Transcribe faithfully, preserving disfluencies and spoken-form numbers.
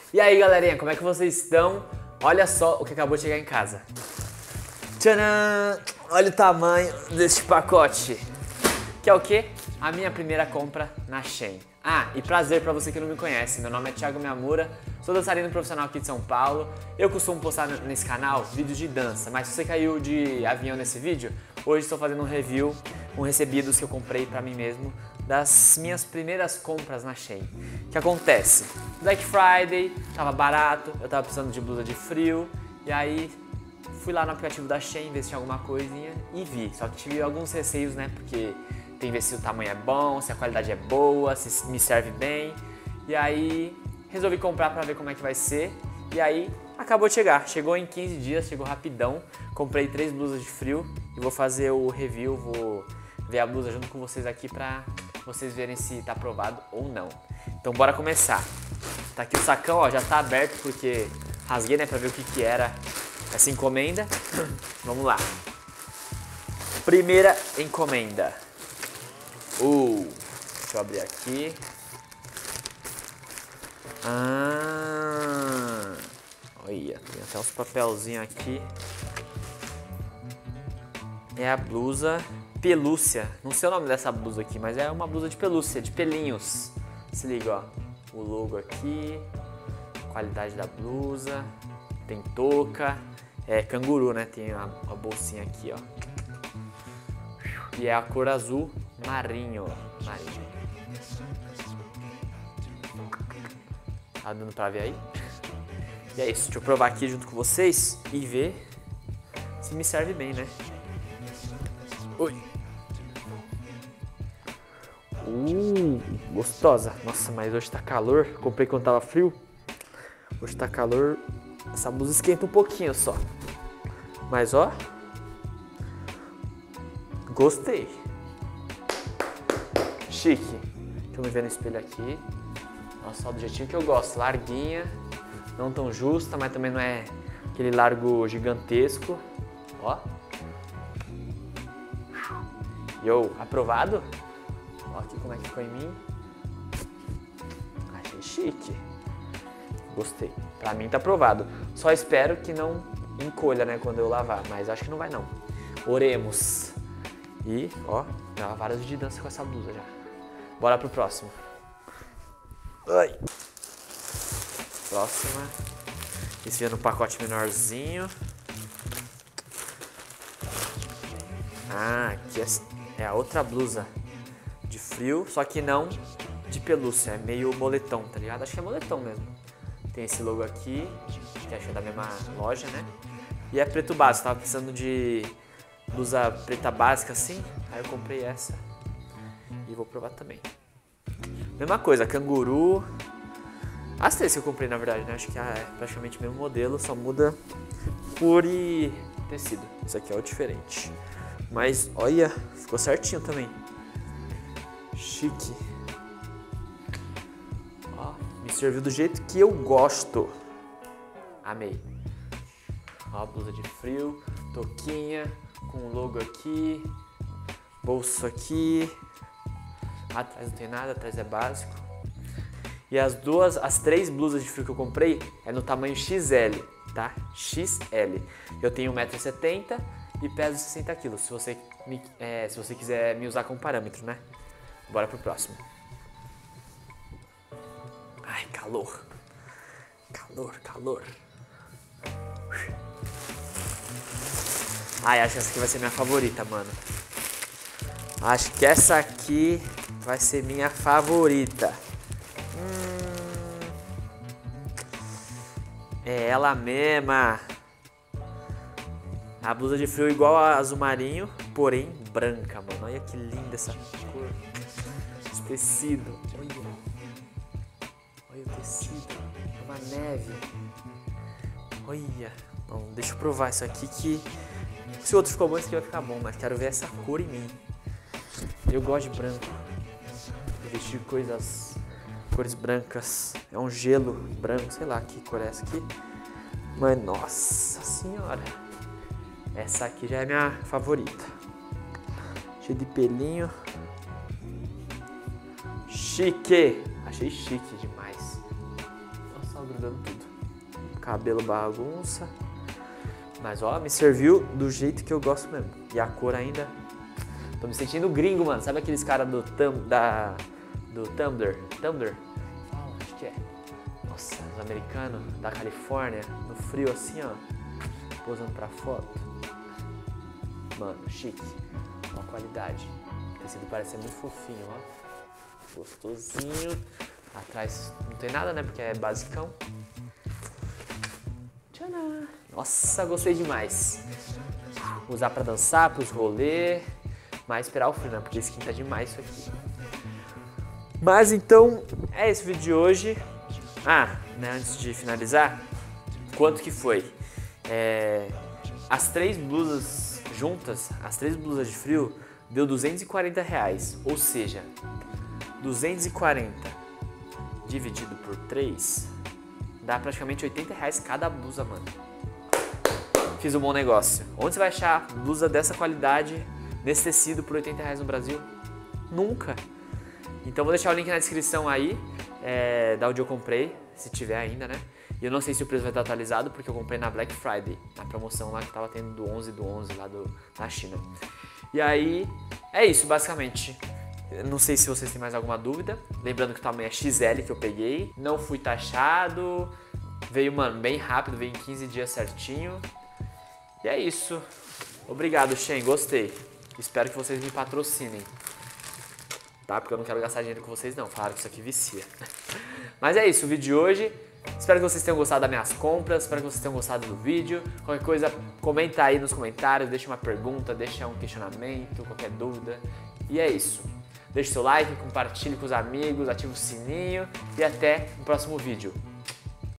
E aí galerinha, como é que vocês estão? Olha só o que acabou de chegar em casa. Tcharam! Olha o tamanho desse pacote. Que é o quê? A minha primeira compra na Shein. Ah, e prazer pra você que não me conhece, meu nome é Thiago Miyamura, sou dançarino profissional aqui de São Paulo. Eu costumo postar nesse canal vídeos de dança, mas se você caiu de avião nesse vídeo, hoje estou fazendo um review, um recebidos que eu comprei pra mim mesmo, das minhas primeiras compras na Shein. O que acontece? Black Friday, tava barato, eu tava precisando de blusa de frio, e aí fui lá no aplicativo da Shein ver se tinha alguma coisinha e vi. Só que tive alguns receios, né, porque tem que ver se o tamanho é bom, se a qualidade é boa, se me serve bem. E aí resolvi comprar pra ver como é que vai ser. E aí acabou de chegar, chegou em quinze dias, chegou rapidão. Comprei três blusas de frio e vou fazer o review, vou ver a blusa junto com vocês aqui pra vocês verem se tá aprovado ou não. Então bora começar. Tá aqui o sacão, ó, já tá aberto porque rasguei, né, pra ver o que que era essa encomenda. Vamos lá. Primeira encomenda. Uh, deixa eu abrir aqui. Ah, olha, tem até uns papelzinhos aqui. É a blusa pelúcia. Não sei o nome dessa blusa aqui, mas é uma blusa de pelúcia, de pelinhos. Se liga, ó. O logo aqui, qualidade da blusa, tem touca, é canguru, né? Tem uma, uma bolsinha aqui, ó. E é a cor azul marinho. Marinho. Tá dando pra ver aí? E é isso, deixa eu provar aqui junto com vocês e ver se me serve bem, né? Ui. Uh, gostosa. Nossa, mas hoje tá calor. Comprei quando tava frio. Hoje tá calor. Essa blusa esquenta um pouquinho só. Mas ó, gostei. Chique. Deixa eu me ver no espelho aqui. Nossa, ó, do jeitinho que eu gosto. Larguinha. Não tão justa, mas também não é aquele largo gigantesco. Ó. Yo, aprovado? Ó aqui como é que ficou em mim. Achei chique. Gostei. Pra mim tá aprovado. Só espero que não encolha, né, quando eu lavar. Mas acho que não vai não. Oremos. E, ó, já vários vídeos de dança com essa blusa já. Bora pro próximo. Ai. Próxima. Esse é no pacote menorzinho. Ah, aqui é, é a outra blusa de frio, só que não de pelúcia. É meio moletom, tá ligado? Acho que é moletom mesmo. Tem esse logo aqui, que acho que é da mesma loja, né? E é preto básico, tava precisando de blusa preta básica assim, aí eu comprei essa e vou provar também. Mesma coisa, canguru. As três que eu comprei na verdade, né? Acho que é praticamente o mesmo modelo, só muda cor e tecido. Esse aqui é o diferente. Mas olha, ficou certinho também. Chique. Ó, me serviu do jeito que eu gosto. Amei. Ó, blusa de frio, touquinha, com o logo aqui, bolso aqui. Atrás não tem nada, atrás é básico. E as duas, as três blusas de frio que eu comprei é no tamanho X L, tá? X L. Eu tenho um metro e setenta e peso sessenta quilos, se você, me, é, se você quiser me usar como parâmetro, né? Bora pro próximo. Ai, calor. Calor, calor. Ai, acho que essa aqui vai ser minha favorita, mano. Acho que essa aqui vai ser minha favorita. Hum, é ela mesma. A blusa de frio igual a azul marinho, porém branca, mano. Olha que linda essa cor. Esse tecido. Olha. Olha o tecido. É uma neve. Olha. Bom, deixa eu provar isso aqui que... Se o outro ficou bom, esse aqui vai ficar bom. Mas quero ver essa cor em mim. Eu gosto de branco. Vestir coisas... Cores brancas. É um gelo branco. Sei lá que cor é essa aqui. Mas, nossa senhora. Essa aqui já é minha favorita. Cheio de pelinho. Chique. Achei chique demais. Nossa, grudando tudo. Cabelo bagunça. Mas ó, me serviu do jeito que eu gosto mesmo. E a cor ainda. Tô me sentindo gringo, mano. Sabe aqueles caras do tum, da do Tumblr? Tumblr? Ah, acho que é. Nossa, os americanos da Califórnia, no frio assim, ó. Posando pra foto. Mano, chique. Uma qualidade. O tecido parece ser muito fofinho, ó. Gostosinho. Atrás não tem nada, né? Porque é basicão. Tcharam! Nossa, gostei demais. Usar pra dançar, pros rolê. Mas esperar o frio, né? Porque esquenta demais isso aqui. Mas então, é esse o vídeo de hoje. Ah, né? Antes de finalizar, quanto que foi? É, as três blusas juntas, as três blusas de frio, deu duzentos e quarenta reais. Ou seja, duzentos e quarenta dividido por três, dá praticamente oitenta reais cada blusa, mano. Fiz um bom negócio. Onde você vai achar blusa dessa qualidade, nesse tecido, por oitenta reais no Brasil? Nunca. Então vou deixar o link na descrição aí, é, da onde eu comprei, se tiver ainda, né? E eu não sei se o preço vai estar atualizado, porque eu comprei na Black Friday, na promoção lá que tava tendo do onze do onze lá do, na China. E aí, é isso basicamente. Eu não sei se vocês têm mais alguma dúvida. Lembrando que o tamanho é X L que eu peguei. Não fui taxado. Veio, mano, bem rápido, veio em quinze dias certinho. E é isso. Obrigado, Shein, gostei. Espero que vocês me patrocinem. Tá? Porque eu não quero gastar dinheiro com vocês não. Falaram que isso aqui vicia. Mas é isso, o vídeo de hoje. Espero que vocês tenham gostado das minhas compras, espero que vocês tenham gostado do vídeo. Qualquer coisa, comenta aí nos comentários, deixa uma pergunta, deixa um questionamento, qualquer dúvida. E é isso. Deixe seu like, compartilhe com os amigos, ative o sininho e até o próximo vídeo.